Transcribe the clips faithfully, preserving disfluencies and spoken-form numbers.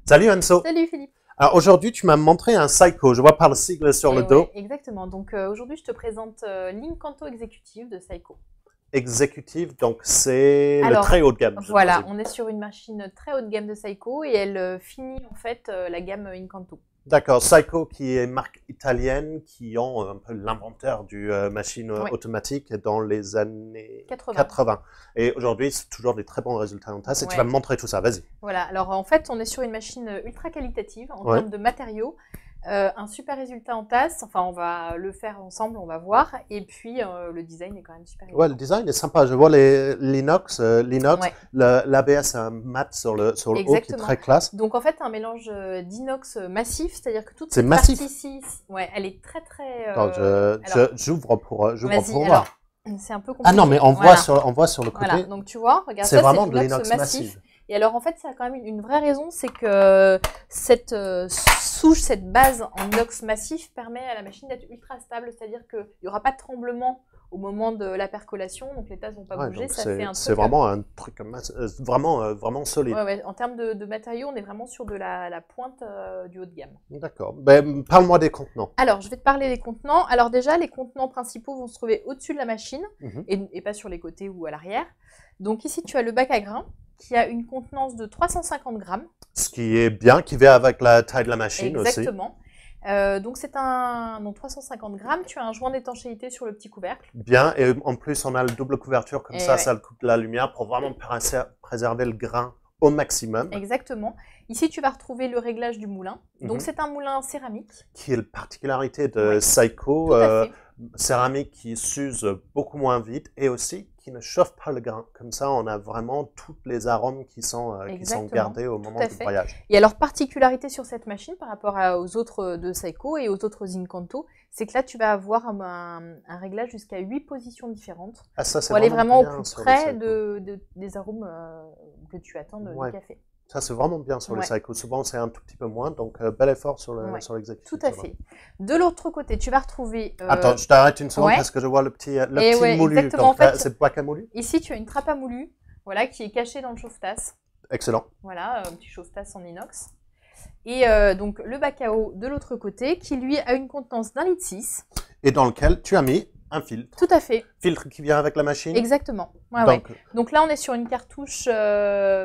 Salut Anso. Salut Philippe. Alors aujourd'hui, tu m'as montré un Saiko. Je vois par le sigle sur Et le ouais, dos. exactement. Donc euh, aujourd'hui, je te présente euh, l'Incanto Executive de Saiko. Exécutive, donc c'est le Alors, très haut de gamme. je Voilà, présume. on est sur une machine très haut de gamme de Saiko et elle euh, finit en fait euh, la gamme Incanto. D'accord, Saiko qui est une marque italienne qui ont un peu l'inventeur du euh, machine Ouais. automatique dans les années quatre-vingts. quatre-vingts. Et aujourd'hui, c'est toujours des très bons résultats en tasse. Et tu Ouais. vas me montrer tout ça, vas-y. Voilà, alors en fait, on est sur une machine ultra qualitative en Ouais. termes de matériaux. Euh, un super résultat en tasse, enfin on va le faire ensemble, on va voir. Et puis euh, le design est quand même super. Ouais, le design est sympa. Je vois les l'inox, euh, l'inox, Ouais. l'A B S un mat sur le sur le haut qui est Exactement. très classe. Donc en fait un mélange euh, d'inox massif, c'est-à-dire que toute C'est cette massif. partie ici, ouais, elle est très très. Attends, Euh, je alors, je- j'ouvre pour euh, j'ouvre vas-y, pour voir. alors c'est un peu compliqué. Ah non, mais on voit Voilà. sur on voit sur le côté. Voilà, donc tu vois, regarde, C'est ça vraiment c'est de l'inox massif. massif. Et alors en fait, ça a quand même une, une vraie raison, c'est que cette euh, souche, cette base en inox massif permet à la machine d'être ultra stable, c'est-à-dire qu'il n'y aura pas de tremblement au moment de la percolation, donc les tasses vont pas Ouais, bouger, donc ça c'est fait un c'est truc. vraiment un truc mass- euh, vraiment euh, vraiment solide. Ouais, ouais, en termes de, de matériaux, on est vraiment sur de la, la pointe euh, du haut de gamme. D'accord. Ben parle-moi des contenants. Alors, je vais te parler des contenants. Alors déjà, les contenants principaux vont se trouver au-dessus de la machine Mhm. et, et pas sur les côtés ou à l'arrière. Donc ici, tu as le bac à grains qui a une contenance de trois cent cinquante grammes. Ce qui est bien, qui va avec la taille de la machine aussi. Exactement. Euh, donc c'est un donc trois cent cinquante grammes. Tu as un joint d'étanchéité sur le petit couvercle. Bien, et en plus on a le double couverture comme Et ça, ouais. ça coupe la lumière pour vraiment pré- préserver le grain au maximum. Exactement. Ici, tu vas retrouver le réglage du moulin. Donc Mhm. c'est un moulin céramique. Qui est la particularité de Ouais. Saiko, Tout à euh, fait. céramique qui s'use beaucoup moins vite et aussi qui ne chauffe pas le grain. Comme ça, on a vraiment tous les arômes qui sont, euh, qui sont Exactement. gardés au moment à du fait. broyage. Et alors, particularité sur cette machine par rapport à- aux autres de Saiko et aux autres Incanto, c'est que là, tu vas avoir un, un- un réglage jusqu'à huit positions différentes Ah, ça, c'est pour aller vraiment au bien plus sur le près Saiko. de, de- des arômes euh, que tu attends de, Ouais. du café. Ça, c'est vraiment bien sur le Ouais. Saiko. Souvent, c'est un tout petit peu moins, donc euh, bel effort sur le Ouais. sur l'exécutif. Tout à fait. De l'autre côté, tu vas retrouver... euh, Attends, je t'arrête une seconde ouais. parce que je vois le petit, le Et petit ouais, moulu. exactement. Donc, En fait, euh, c'est le bac à moulu. ici, tu as une trappe à moulu voilà, qui est cachée dans le chauffe-tasse. Excellent. Voilà, un petit chauffe-tasse en inox. Et euh, donc, le bac à eau de l'autre côté, qui lui a une contenance d'un litre six. Et dans lequel tu as mis un filtre. Tout à fait. Filtre qui vient avec la machine. Exactement. Ouais, ouais. Donc, Donc là, on est sur une cartouche euh,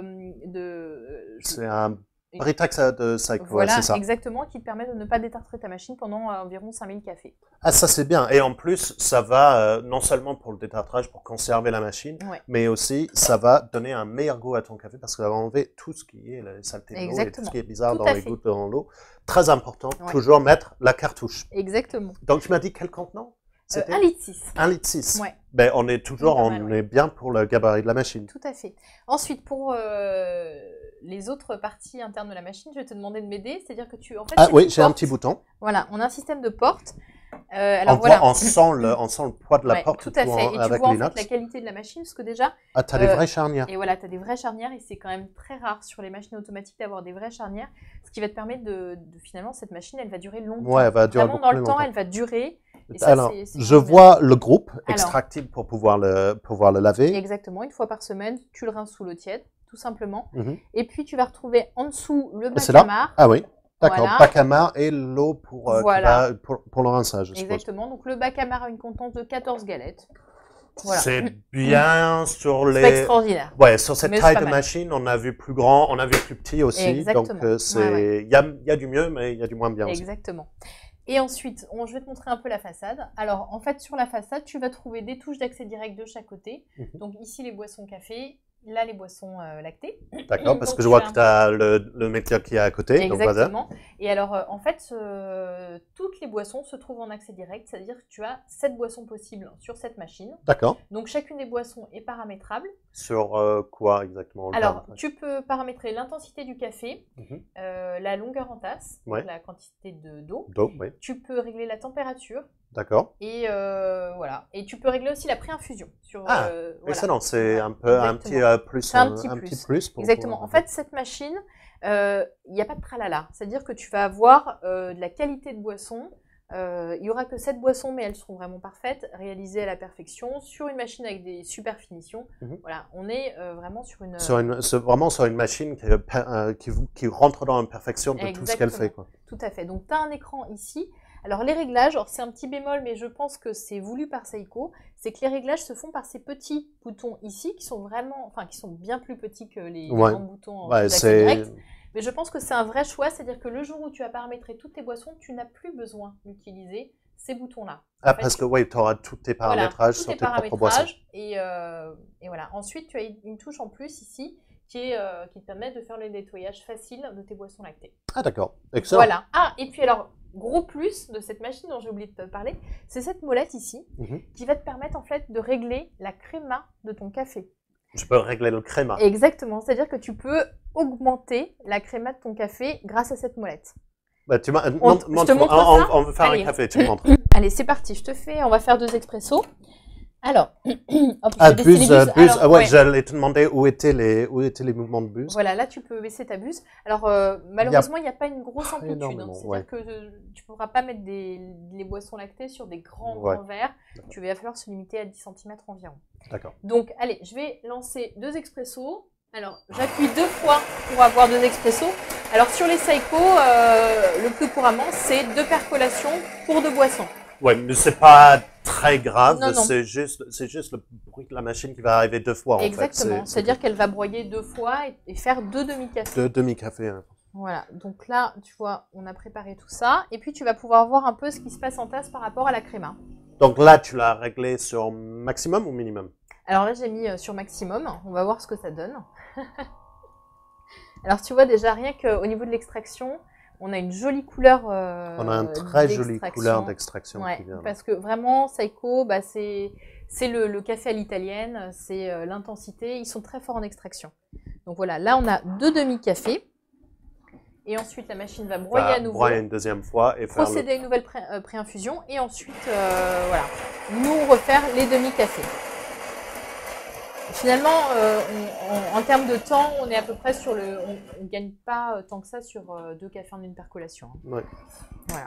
de... c'est un Britax de Saiko, Voilà, c'est ça. exactement, qui te permet de ne pas détartrer ta machine pendant euh, environ cinq mille cafés. Ah, ça c'est bien. Et en plus, ça va euh, non seulement pour le détartrage, pour conserver la machine, Ouais. mais aussi ça va donner un meilleur goût à ton café parce que ça va enlever tout ce qui est la saleté de l'eau et tout Exactement. ce qui est bizarre Tout dans à les fait. gouttes dans l'eau. Très important, Ouais. toujours mettre la cartouche. Exactement. Donc tu m'as dit quel contenant? Euh, C'était un litre six. un litre six. Ouais, Ben, on est toujours, Pas on mal, ouais. est bien pour le gabarit de la machine. tout à fait. Ensuite, pour euh, les autres parties internes de la machine, je vais te demander de m'aider. C'est-à-dire que tu... En fait, Ah c'est oui, une j'ai un porte. petit bouton. Voilà, on a un système de porte. Euh, alors on, voilà. voit, on, sent le, on sent le poids de la Ouais, porte tout à tout fait. en- Et tu avec vois en fait l'inox. la qualité de la machine, parce que déjà, Ah, t'as des euh, vraies charnières. et voilà, tu as des vraies charnières et c'est quand même très rare sur les machines automatiques d'avoir des vraies charnières, ce qui va te permettre de, de finalement, cette machine, elle va durer longtemps. Ouais, elle va durer Vraiment beaucoup dans plus le temps, longtemps. elle va durer. Et ça, Alors, c'est- c'est je vraiment bien. vois le groupe Alors. extractible pour pouvoir le, pouvoir le laver. Exactement, une fois par semaine, tu le rinces sous l'eau tiède, tout simplement. Mhm. Et puis tu vas retrouver en dessous le bac c'est là à marre. Ah oui, d'accord. Voilà. Bac à marre et l'eau pour, euh, qui Voilà. va- pour, pour le rinçage, je suppose. Exactement, donc le bac à marre a une contenance de quatorze galettes. Voilà. C'est bien sur C'est pas les... extraordinaire. Ouais, sur cette Mais c'est taille pas de mal. machine, on a vu plus grand, on a vu plus petit aussi. Exactement. Donc, euh, c'est, Ouais, ouais. il y a, il y a du mieux, mais il y a du moins bien aussi. Exactement. Et ensuite, on- je vais te montrer un peu la façade. Alors, en fait, sur la façade, tu vas trouver des touches d'accès direct de chaque côté. Mhm. Donc ici, les boissons café, là, les boissons euh, lactées. D'accord, parce Donc, que je tu vois as- que tu as le, le métier qui est à côté. Donc, voilà. Exactement. Et alors, euh, en fait, euh, toutes les boissons se trouvent en accès direct, c'est-à-dire que tu as sept boissons possibles sur cette machine. D'accord. Donc, chacune des boissons est paramétrable. Sur euh, quoi exactement le Alors, paramétrage? tu peux paramétrer l'intensité du café, Mhm. euh, la longueur en tasse, donc Ouais. la quantité de- d'eau. D'eau, oui. Tu peux régler la température. D'accord. Et euh, voilà. Et tu peux régler aussi la pré-infusion. Sur, Ah, euh, voilà. excellent. C'est Ouais, un peu un exactement. petit euh, plus. C'est un petit plus. petit plus pour Exactement. pouvoir- En fait, cette machine, il n'y a pas de tralala. C'est-à-dire que tu vas avoir euh, de la qualité de boisson Euh, il n'y aura que sept boissons, mais elles seront vraiment parfaites, réalisées à la perfection, sur une machine avec des super finitions. Mm-hmm. Voilà, on est euh, vraiment sur une... Sur une vraiment sur une machine qui, euh, qui, qui rentre dans la perfection de Exactement. Tout ce qu'elle fait. Quoi. Tout à fait. Donc, tu as un écran ici. Alors, les réglages, c'est un petit bémol, mais je pense que c'est voulu par Seiko, c'est que les réglages se font par ces petits boutons ici, qui sont vraiment, enfin, qui sont bien plus petits que les ouais. grands boutons ouais, d'accès direct. Mais je pense que c'est un vrai choix, c'est-à-dire que le jour où tu as paramétré toutes tes boissons, tu n'as plus besoin d'utiliser ces boutons-là. Ah, fait, parce que oui, tu auras tous tes paramétrages voilà, sur tes, tes propres boissons. Et, euh, et voilà. Ensuite, tu as une touche en plus ici qui, est, euh, qui te permet de faire le nettoyage facile de tes boissons lactées. Ah, d'accord. Excellent. Voilà. Ah, et puis alors, gros plus de cette machine dont j'ai oublié de te parler, c'est cette molette ici mm-hmm. qui va te permettre en fait de régler la créma de ton café. Je peux régler le créma. Exactement, c'est-à-dire que tu peux augmenter la créma de ton café grâce à cette molette. Bah, tu on, montre, je te montre on, ça on, on veut faire Allez. un café, tu me montres. Allez, c'est parti, je te fais, on va faire deux expressos. Alors, hop, ah, buse, buse, buse. Alors, ouais, ouais. J'allais te demander où étaient les, où étaient les mouvements de buse. Voilà, là tu peux baisser ta buse. Alors, euh, malheureusement, il n'y a... a pas une grosse amplitude. Hein. C'est-à-dire ouais. que euh, tu ne pourras pas mettre des, les boissons lactées sur des grands, ouais. grands verres. Tu vas falloir se limiter à dix centimètres environ. D'accord. Donc, allez, je vais lancer deux expressos. Alors, j'appuie deux fois pour avoir deux expressos. Alors, sur les Seiko, euh, le plus couramment, c'est deux percolations pour deux boissons. Ouais, mais c'est pas très grave, non, non. c'est juste, c'est juste le bruit de la machine qui va arriver deux fois. Exactement, en fait. c'est-à-dire qu'elle va broyer deux fois et, et faire deux demi-cafés. Deux demi-cafés. Hein. Voilà, donc là, tu vois, on a préparé tout ça. Et puis, tu vas pouvoir voir un peu ce qui se passe en tasse par rapport à la créma. Donc là, tu l'as réglé sur maximum ou minimum? Alors là, j'ai mis sur maximum. On va voir ce que ça donne. Alors, tu vois déjà, rien qu'au niveau de l'extraction, on a une jolie couleur euh, On a une très jolie couleur d'extraction. Ouais, parce que vraiment, Seiko, bah, c'est le, le café à l'italienne, c'est euh, l'intensité. Ils sont très forts en extraction. Donc voilà, là, on a deux demi-cafés. Et ensuite, la machine va broyer va à nouveau. Broyer une deuxième fois et procéder faire le... à une nouvelle pré- euh, pré-infusion. Et ensuite, euh, voilà, nous refaire les demi-cafés. Finalement, euh, on, on, en termes de temps, on est à peu près sur le... On ne gagne pas euh, tant que ça sur euh, deux cafés en une percolation. Hein. Ouais. Voilà.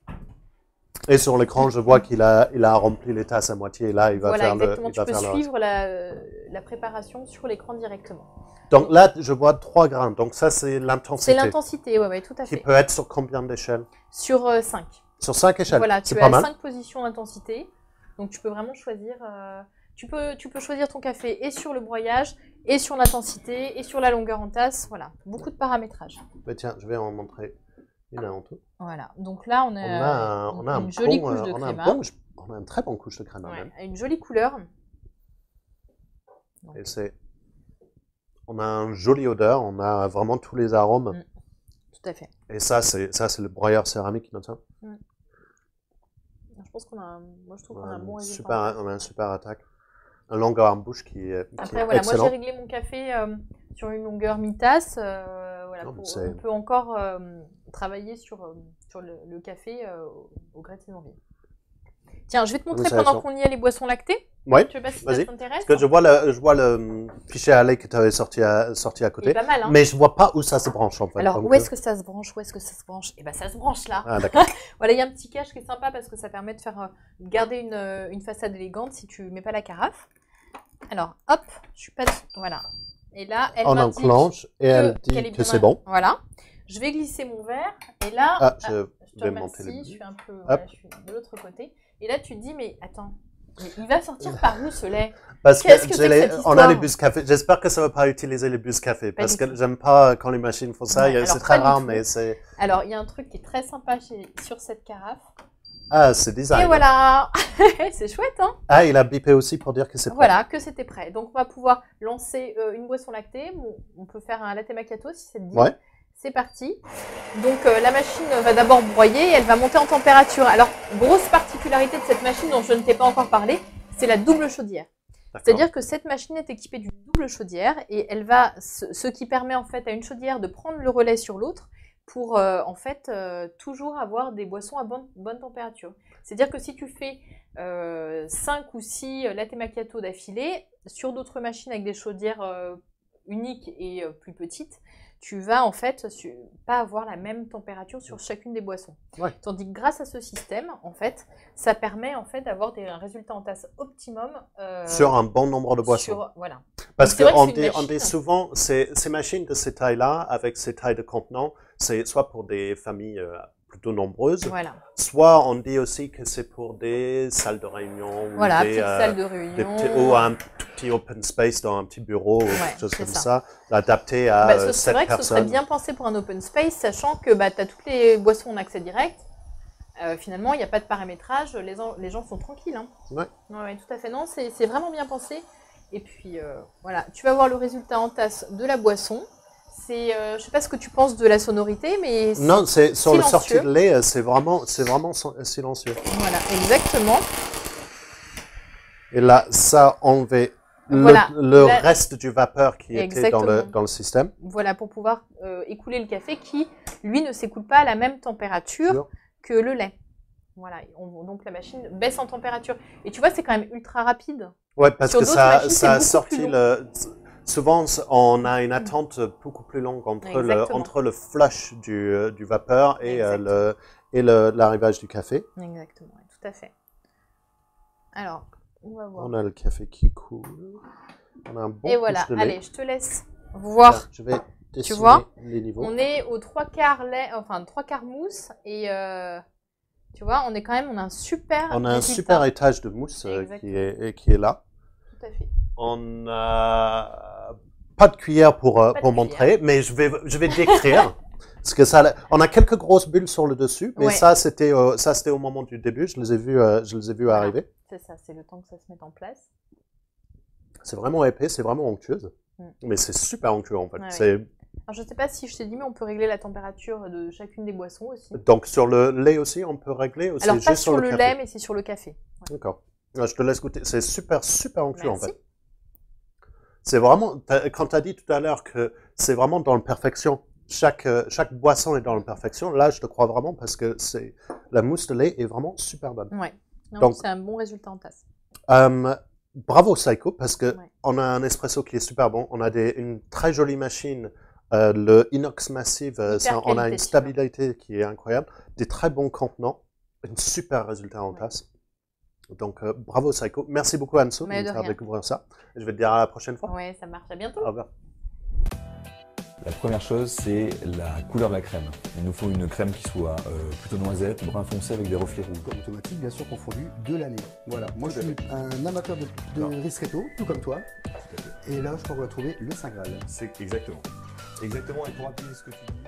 Et sur l'écran, je vois qu'il a, il a rempli les tasses à moitié. Et là, il va voilà, faire exactement. le... Tu peux suivre la, la préparation sur l'écran directement. Donc là, je vois trois grains. Donc ça, c'est l'intensité. C'est l'intensité, oui, ouais, tout à fait. Qui peut être sur combien d'échelles? Sur euh, cinq. Sur cinq échelles. Voilà, tu as cinq positions d'intensité. Donc tu peux vraiment choisir... Euh... Tu peux, tu peux choisir ton café et sur le broyage, et sur l'intensité, et sur la longueur en tasse. Voilà, beaucoup de paramétrage. Mais tiens, je vais en montrer une en tout. Voilà, donc là, on a, on a, un, on a une un jolie bon, couche de on créma. A un bon, on a une très bonne couche de créma. Ouais, même. Une jolie couleur. Donc. Et c'est... On a une jolie odeur, on a vraiment tous les arômes. Mm. Tout à fait. Et ça, c'est le broyeur céramique, notamment. Mm. Je pense qu'on a un... Moi, je trouve qu'on a un bon résultat. Super, on a un super attaque. Un longueur en bouche qui est, qui Après, est voilà, excellent. moi j'ai réglé mon café euh, sur une longueur mi-tasse. Euh, voilà, pour, on peut encore euh, travailler sur, euh, sur le, le café euh, au gré de ses envies. Tiens, je vais te montrer pendant qu'on y a les boissons lactées. Oui, je sais pas si ça t'intéresse. Parce que je vois le, je vois le fichier à lait que tu avais sorti à, sorti à côté. Il est pas mal, hein. Mais je vois pas où ça se branche en fait. Alors, donc, où est-ce que ça se branche? Où est-ce que ça se branche? Eh bien, ça se branche là. Ah, d'accord. Voilà, il y a un petit cache qui est sympa parce que ça permet de faire euh, garder une, une façade élégante si tu mets pas la carafe. Alors, hop, je suis pas... Voilà. Et là, elle on m'indique enclenche et elle que, dit que c'est bon. Voilà. Je vais glisser mon verre et là... Ah, je, ah, je te vais remercie, monter les je suis un peu... Voilà, je suis de l'autre côté. Et là, tu te dis, mais attends, mais il va sortir par où ce lait? Parce que, que, que les, on a les bus café. J'espère que ça ne va pas utiliser les bus café. Pas parce que j'aime pas quand les machines font ça. C'est très rare, mais c'est... Alors, il y a un truc qui est très sympa chez, sur cette carafe. Ah, c'est design. Et voilà. C'est chouette, hein? Ah, il a bipé aussi pour dire que c'est prêt. Voilà, que c'était prêt. Donc, on va pouvoir lancer euh, une boisson lactée. Bon, on peut faire un latte macchiato si ça te dit. Ouais. C'est parti. Donc, euh, la machine va d'abord broyer et elle va monter en température. Alors, grosse particularité de cette machine dont je ne t'ai pas encore parlé, c'est la double chaudière. C'est-à-dire que cette machine est équipée d'une double chaudière et elle va, ce, ce qui permet en fait à une chaudière de prendre le relais sur l'autre pour euh, en fait euh, toujours avoir des boissons à bonne, bonne température. C'est-à-dire que si tu fais euh, cinq ou six latte macchiato d'affilée, sur d'autres machines avec des chaudières euh, uniques et euh, plus petites, tu vas en fait su- pas avoir la même température sur chacune des boissons. Ouais. Tandis que grâce à ce système, en fait, ça permet en fait d'avoir des un résultat en tasse optimum euh, Sur un bon nombre de boissons. sur- voilà. Parce Donc, c'est vrai que qu'on c'est une dit, on machine. dit souvent, ces, ces machines de ces tailles-là, avec ces tailles de contenants, c'est soit pour des familles euh, plutôt nombreuses, Voilà. soit on dit aussi que c'est pour des salles de réunion ou Voilà, des, petite euh, salle de des réunion. petits, ou un tout petit open space dans un petit bureau ou Ouais, quelque chose c'est comme ça. ça, adapté à Bah, euh, ce- c'est sept vrai que ce serait personnes. bien pensé pour un open space, sachant que bah, tu as toutes les boissons en accès direct. Euh, finalement, il n'y a pas de paramétrage, les, en- les gens sont tranquilles. Hein. Ouais. Ouais, ouais, tout à fait. Non, c'est c'est vraiment bien pensé. Et puis, euh, voilà, tu vas voir le résultat en tasse de la boisson. C'est, euh, je sais pas ce que tu penses de la sonorité, mais c'est- Non, c'est sur le sortie silencieux. de lait, euh, c'est vraiment, c'est vraiment son- silencieux. voilà, exactement. Et là, ça enlevait le, Voilà. le Là- reste du vapeur qui était dans le, Exactement. dans le système. Voilà, pour pouvoir euh, écouler le café qui, lui, ne s'écoule pas à la même température Sûr. que le lait. Voilà, on- donc la machine baisse en température. Et tu vois, c'est quand même ultra rapide. Ouais, parce Sur que d'autres ça, machines, c'est ça a beaucoup sorti plus long. le. Souvent, on a une attente beaucoup plus longue entre, le, Exactement. entre le flush du, euh, du vapeur et, euh, Exactement. le, et le- l'arrivage du café. Exactement, ouais, tout à fait. Alors, on va voir. On a le café qui coule. On a un bon Et voilà, push de lait. allez, je te laisse voir. Là, je vais dessiner vois, les niveaux. On est aux trois quarts lait, enfin trois quarts mousse et euh, tu vois, on est quand même, on a un super. On a un résultat. super étage de mousse euh, qui, Exactement. est, qui est là. Tout à fait. On n'a pas de cuillère pour, euh, Pas de pour cuillère. montrer, mais je vais, je vais décrire. Parce que ça, on a quelques grosses bulles sur le dessus, mais Ouais. ça, c'était euh, ça, c'était au moment du début. Je les ai vus, euh, je les ai vus Voilà. arriver. C'est ça, c'est le temps que ça se mette en place. C'est vraiment épais, c'est vraiment onctueuse. Mm. Mais c'est super onctueux en fait. Ouais, C'est- Alors, je sais pas si je t'ai dit, mais on peut régler la température de chacune des boissons aussi. Donc sur le lait aussi, on peut régler ou c'est Alors, pas juste sur le café? lait, mais c'est sur le café. Ouais. D'accord. Ah, je te laisse goûter. C'est super, super onctueux en Merci. fait. C'est vraiment, t'as- quand tu as dit tout à l'heure que c'est vraiment dans la perfection, chaque, euh, chaque boisson est dans la perfection, là je te crois vraiment parce que c'est la mousse de lait est vraiment super bonne. Ouais. Non, Donc- c'est un bon résultat en tasse. Euh, bravo Psycho parce que Ouais. on a un espresso qui est super bon, on a des, une très jolie machine, euh, le inox massive, euh, Hyper ça, on a une qualitative. stabilité qui est incroyable, des très bons contenants, un super résultat en Ouais. tasse. Donc euh, bravo Psycho, merci beaucoup Anso de Mais nous de faire rien. découvrir ça. Je vais te dire à la prochaine fois. Ouais, ça marche. À bientôt. Au revoir. La première chose, c'est la couleur de la crème. Il nous faut une crème qui soit euh, plutôt noisette, brun foncé avec des reflets rouges. Comme automatique, bien sûr, confondu de l'année. Voilà, moi je Tout à suis un amateur de, Non. de ristretto, tout comme toi. Et là, je crois qu'on va trouver le Saint Graal. C'est exactement. Exactement, et pour appuyer ce que tu dis.